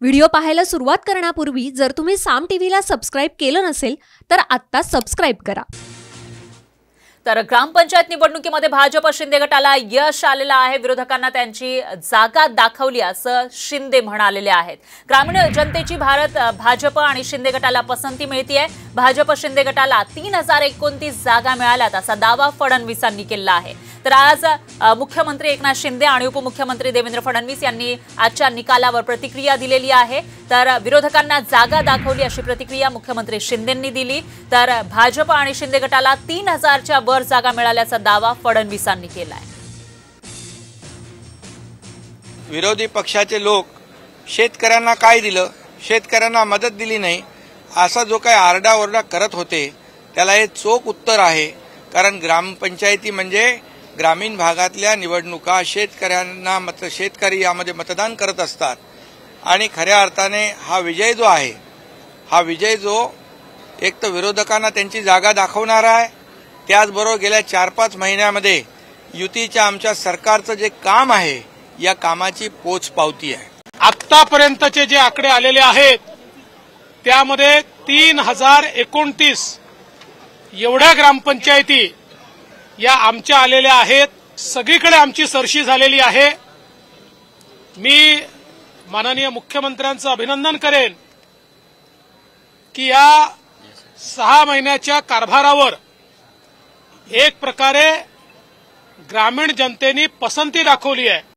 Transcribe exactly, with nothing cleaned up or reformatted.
Video पाहायला सुरुवात करण्यापूर्वी जर तुम्ही साम टीव्हीला सबस्क्राइब केलं नसेल तर आत्ता सबस्क्राइब करा। तर ग्रामपंचायत निवडणुकीमध्ये भाजप शिंदे गटाला यश आलेलं आहे। विरोधकांना त्यांची जागा दाखवली असं शिंदे म्हणालेले आहेत। ग्रामीण जनतेची भारत भाजप आणि शिंदे गटाला पसंती मिळतेय। भाजप शिंदे गटाला तीन हजार एकोणतीस जागा मिळाल्यात असा दावा फडणवीसांनी केला आहे। तर आज मुख्यमंत्री एकनाथ शिंदे आणि उपमुख्यमंत्री देवेंद्र फडणवीस यांनी आजच्या निकालावर प्रतिक्रिया दिलेली आहे। तर विरोधकांना जागा दाखवली अशी प्रतिक्रिया मुख्यमंत्री शिंदेंनी दिली। तर भाजप आणि शिंदे गटाला तीन हजारच्या वर जागा मिळाल्याचा दावा फडणवीसांनी केलाय। विरोधी पक्षाचे लोक शेतकऱ्यांना काय दिलं, शेतकऱ्यांना मदत दिली नाही असा जो काही आरडाओरडा करत होते त्याला हे चोख उत्तर आहे। कारण ग्रामपंचायती म्हणजे ग्रामीण भागातल्या निवडणुका शेतकऱ्यांना मत शेतकरी यामध्ये मतदान करत असतात आणि खऱ्या अर्थाने हा विजय जो आहे हा विजय जो एक तर विरोधकांना त्यांची जागा दाखवणार आहे, त्याचबरोबर गेल्या चार पाच महिन्यामध्ये युतीच्या आमच्या सरकारचं जे काम आहे या कामाची पोचपावती आहे। आतापर्यंतचे जे आकडे आलेले आहेत त्यामध्ये तीन हजार एकोणतीस एवढ्या ग्रामपंचायती या आमच्या आलेल्या आहेत। सगळीकडे आमची सरशी झालेली आहे। मी माननीय मुख्यमंत्र्यांचं अभिनंदन करेन की या सहा महिन्याच्या कारभारावर एक प्रकारे ग्रामीण जनतेने पसंती दाखवली आहे।